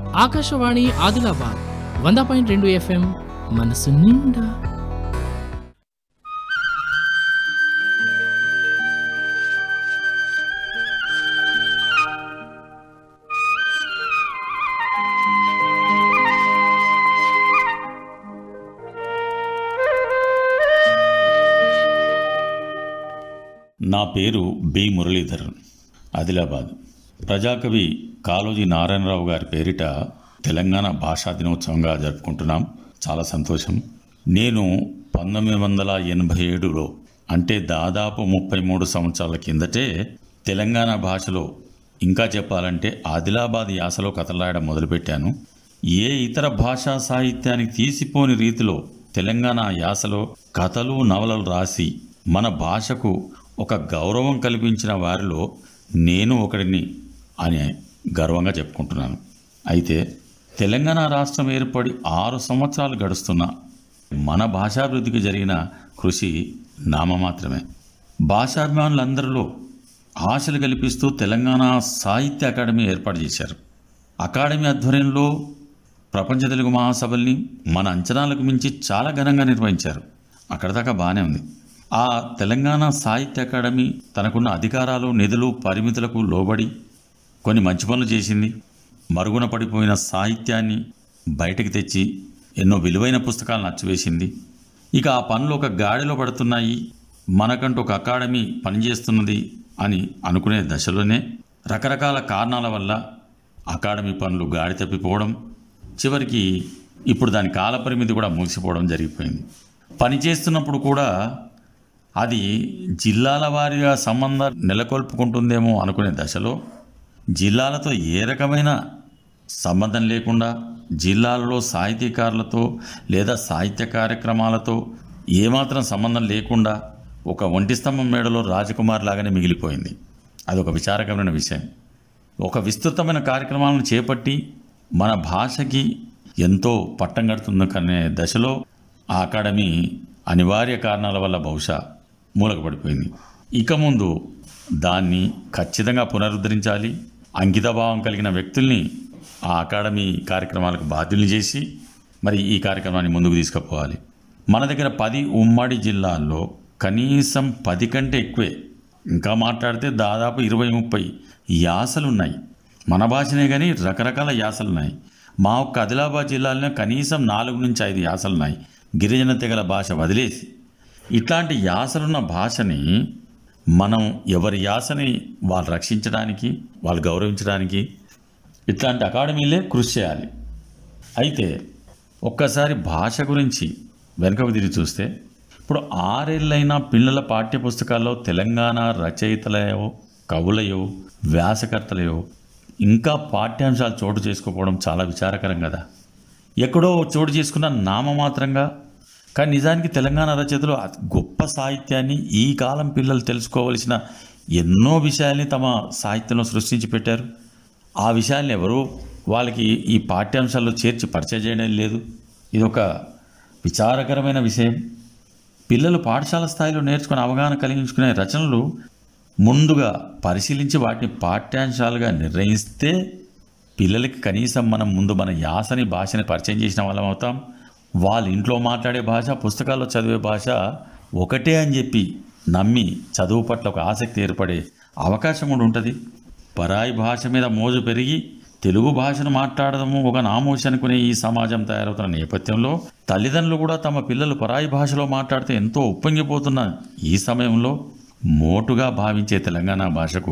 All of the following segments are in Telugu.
ఆకాశవాణి ఆదిలాబాద్ 100.2 FM మనసు నిండా. నా పేరు బి మురళీధర్, ఆదిలాబాద్. ప్రజాకవి కాళోజీ నారాయణరావు గారి పేరిట తెలంగాణ భాషా దినోత్సవంగా జరుపుకుంటున్నాం. చాలా సంతోషం. నేను 1987లో అంటే దాదాపు 33 సంవత్సరాల కిందటే తెలంగాణ భాషలో, ఇంకా చెప్పాలంటే ఆదిలాబాద్ యాసలో కథలు రాయడం మొదలుపెట్టాను. ఏ ఇతర భాషా సాహిత్యానికి తీసిపోని రీతిలో తెలంగాణ యాసలో కథలు, నవలలు రాసి మన భాషకు ఒక గౌరవం కల్పించిన వారిలో నేను ఒకడిని అని గర్వంగా చెప్పుకుంటున్నాను. అయితే తెలంగాణ రాష్ట్రం ఏర్పడి 6 సంవత్సరాలు గడుస్తున్న మన భాషాభివృద్ధికి జరిగిన కృషి నామమాత్రమే. భాషాభిమానులందరిలో ఆశలు కల్పిస్తూ తెలంగాణ సాహిత్య అకాడమీ ఏర్పాటు చేశారు. అకాడమీ ఆధ్వర్యంలో ప్రపంచ తెలుగు మహాసభల్ని మన అంచనాలకు మించి చాలా ఘనంగా నిర్వహించారు. అక్కడ దాకా బాగానే ఉంది. ఆ తెలంగాణ సాహిత్య అకాడమీ తనకున్న అధికారాలు, నిధులు, పరిమితులకు లోబడి కొన్ని మంచి పనులు చేసింది. మరుగున పడిపోయిన సాహిత్యాన్ని బయటకు తెచ్చి ఎన్నో విలువైన పుస్తకాలను అచ్చివేసింది. ఇక ఆ పనులు ఒక గాడిలో పడుతున్నాయి, మనకంటూ ఒక అకాడమీ పనిచేస్తున్నది అని అనుకునే దశలోనే రకరకాల కారణాల వల్ల అకాడమీ పనులు గాడి తప్పిపోవడం, చివరికి ఇప్పుడు దాని కాలపరిమితి కూడా ముగిసిపోవడం జరిగిపోయింది. పనిచేస్తున్నప్పుడు కూడా అది జిల్లాల వారీగా సంబంధాలు నెలకొల్పుకుంటుందేమో అనుకునే దశలో జిల్లాలతో ఏ రకమైన సంబంధం లేకుండా, జిల్లాలలో సాహితీకారులతో లేదా సాహిత్య కార్యక్రమాలతో ఏమాత్రం సంబంధం లేకుండా ఒక ఒంటి స్తంభం మేడలో రాజకుమార్ లాగానే మిగిలిపోయింది. అదొక విచారకరమైన విషయం. ఒక విస్తృతమైన కార్యక్రమాలను చేపట్టి మన భాషకి ఎంతో పట్టం కడుతుందనే దశలో ఆ అకాడమీ అనివార్య కారణాల వల్ల బహుశా మూలకపడిపోయింది. ఇక ముందు దాన్ని ఖచ్చితంగా పునరుద్ధరించాలి. అంకితభావం కలిగిన వ్యక్తుల్ని ఆ అకాడమీ కార్యక్రమాలకు బాధ్యుల్ని చేసి మరి ఈ కార్యక్రమాన్ని ముందుకు తీసుకుపోవాలి. మన దగ్గర 10 ఉమ్మడి జిల్లాల్లో కనీసం 10 కంటే ఎక్కువే, ఇంకా మాట్లాడితే దాదాపు 20-30 యాసలున్నాయి. మన భాషనే కానీ రకరకాల యాసలున్నాయి. మా ఒక్క ఆదిలాబాద్ జిల్లాలోనే కనీసం 4 నుంచి 5 యాసలున్నాయి, గిరిజన తెగల భాష వదిలేసి. ఇట్లాంటి యాసలున్న భాషని మనం ఎవరి యాసని వాళ్ళు రక్షించడానికి, వాళ్ళు గౌరవించడానికి ఇట్లాంటి అకాడమీలే కృషి చేయాలి. అయితే ఒక్కసారి భాష గురించి వెనుకకు తిరిగి చూస్తే, ఇప్పుడు 6 ఏళ్ళైనా పిల్లల పాఠ్యపుస్తకాల్లో తెలంగాణ రచయితలయో, కవులయో, వ్యాసకర్తలయో ఇంకా పాఠ్యాంశాలు చోటు చేసుకోకపోవడం చాలా విచారకరం కదా. ఎక్కడో చోటు చేసుకున్న నామమాత్రంగా, కానీ నిజానికి తెలంగాణ రచయితలు గొప్ప సాహిత్యాన్ని, ఈ కాలం పిల్లలు తెలుసుకోవలసిన ఎన్నో విషయాల్ని తమ సాహిత్యంలో సృష్టించి పెట్టారు. ఆ విషయాల్ని ఎవరూ వాళ్ళకి ఈ పాఠ్యాంశాల్లో చేర్చి పరిచయం చేయడం లేదు. ఇదొక విచారకరమైన విషయం. పిల్లలు పాఠశాల స్థాయిలో నేర్చుకుని అవగాహన కలిగించుకునే రచనలు ముందుగా పరిశీలించి వాటిని పాఠ్యాంశాలుగా నిర్ణయిస్తే పిల్లలకి కనీసం మనం ముందు మన యాసని, భాషని పరిచయం చేసిన వాళ్ళం అవుతాం. వాళ్ళ ఇంట్లో మాట్లాడే భాష, పుస్తకాల్లో చదివే భాష ఒకటే అని చెప్పి నమ్మి చదువు పట్ల ఒక ఆసక్తి ఏర్పడే అవకాశం కూడా ఉంటుంది. పరాయి భాష మీద మోజు పెరిగి తెలుగు భాషను మాట్లాడడము ఒక నామోషి అనుకునే ఈ సమాజం తయారవుతున్న నేపథ్యంలో తల్లిదండ్రులు కూడా తమ పిల్లలు పరాయి భాషలో మాట్లాడితే ఎంతో ఉప్పొంగిపోతున్న ఈ సమయంలో మోటుగా భావించే తెలంగాణ భాషకు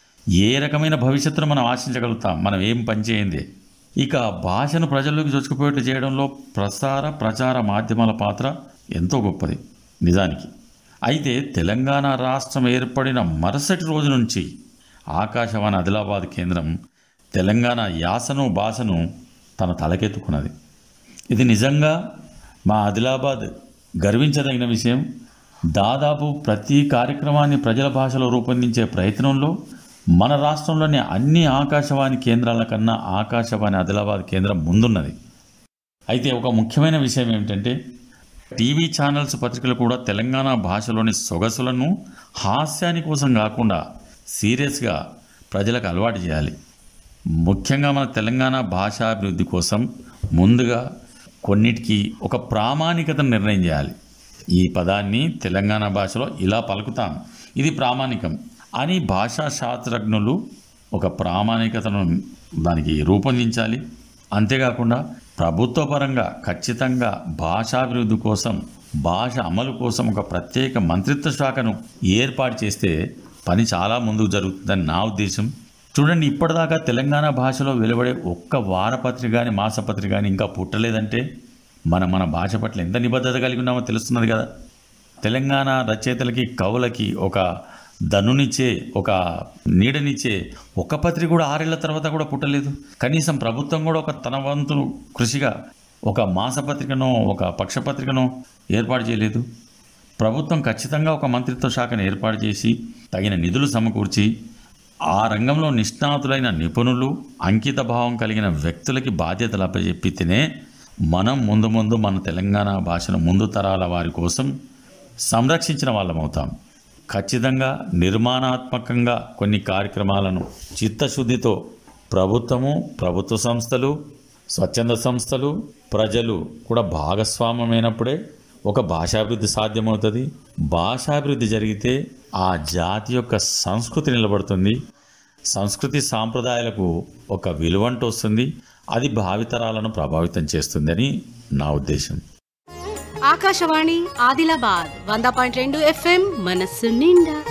ఏ రకమైన భవిష్యత్తును మనం ఆశించగలుగుతాం? మనం ఏం పనిచేయండి. ఇక భాషను ప్రజల్లోకి చొచ్చుకుపోయేట్టు చేయడంలో ప్రచార మాధ్యమాల పాత్ర ఎంతో గొప్పది నిజానికి. అయితే తెలంగాణ రాష్ట్రం ఏర్పడిన మరుసటి రోజు నుంచి ఆకాశవాణి ఆదిలాబాద్ కేంద్రం తెలంగాణ యాసను, భాషను తన తలకెత్తుకున్నది. ఇది నిజంగా మా ఆదిలాబాద్ గర్వించదగిన విషయం. దాదాపు ప్రతి కార్యక్రమాన్ని ప్రజల భాషలో రూపొందించే ప్రయత్నంలో మన రాష్ట్రంలోని అన్ని ఆకాశవాణి కేంద్రాల కన్నా ఆకాశవాణి ఆదిలాబాద్ కేంద్రం ముందున్నది. అయితే ఒక ముఖ్యమైన విషయం ఏమిటంటే, టీవీ ఛానల్స్, పత్రికలు కూడా తెలంగాణ భాషలోని సొగసులను హాస్యాని కోసం కాకుండా సీరియస్గా ప్రజలకు అలవాటు చేయాలి. ముఖ్యంగా మన తెలంగాణ భాషాభివృద్ధి కోసం ముందుగా కొన్నిటికి ఒక ప్రామాణికతను నిర్ణయం చేయాలి. ఈ పదాన్ని తెలంగాణ భాషలో ఇలా పలుకుతాం, ఇది ప్రామాణికం అని భాషా శాస్త్రజ్ఞులు ఒక ప్రామాణికతను దానికి రూపొందించాలి. అంతేకాకుండా ప్రభుత్వ పరంగా ఖచ్చితంగా భాషాభివృద్ధి కోసం, భాష అమలు కోసం ఒక ప్రత్యేక మంత్రిత్వ శాఖను ఏర్పాటు చేస్తే పని చాలా ముందుకు జరుగుతుందని నా ఉద్దేశం. చూడండి, ఇప్పటిదాకా తెలంగాణ భాషలో వెలువడే ఒక్క వారపత్రిక కానీ మాసపత్రిక కానీ ఇంకా పుట్టలేదంటే మన భాష పట్ల ఎంత నిబద్ధత కలిగి ఉన్నామో తెలుస్తున్నది కదా. తెలంగాణ రచయితలకి, కవులకి ఒక ధనునిచ్చే, ఒక నీడనిచ్చే ఒక్క పత్రిక కూడా 6 ఏళ్ల తర్వాత కూడా పుట్టలేదు. కనీసం ప్రభుత్వం కూడా ఒక తన వంతు కృషిగా ఒక మాసపత్రికనో ఒక పక్షపత్రికనో ఏర్పాటు చేయలేదు. ప్రభుత్వం ఖచ్చితంగా ఒక మంత్రిత్వ శాఖను ఏర్పాటు చేసి తగిన నిధులు సమకూర్చి ఆ రంగంలో నిష్ణాతులైన నిపుణులు, అంకిత భావం కలిగిన వ్యక్తులకి బాధ్యతలు అప్పచెప్పితేనే మనం ముందు మన తెలంగాణ భాషను ముందు తరాల వారి కోసం సంరక్షించిన వాళ్ళమవుతాం. ఖచ్చితంగా నిర్మాణాత్మకంగా కొన్ని కార్యక్రమాలను చిత్తశుద్ధితో ప్రభుత్వము, ప్రభుత్వ సంస్థలు, స్వచ్ఛంద సంస్థలు, ప్రజలు కూడా భాగస్వామ్యమైనప్పుడే ఒక భాషాభివృద్ధి సాధ్యమవుతుంది. భాషాభివృద్ధి జరిగితే ఆ జాతి యొక్క సంస్కృతి నిలబడుతుంది. సంస్కృతి సాంప్రదాయాలకు ఒక విలువంటూ వస్తుంది. అది భావితరాలను ప్రభావితం చేస్తుందని నా ఉద్దేశం. ఆకాశవాణి ఆదిలాబాద్ 100.2 FM మనస్సు నిండా.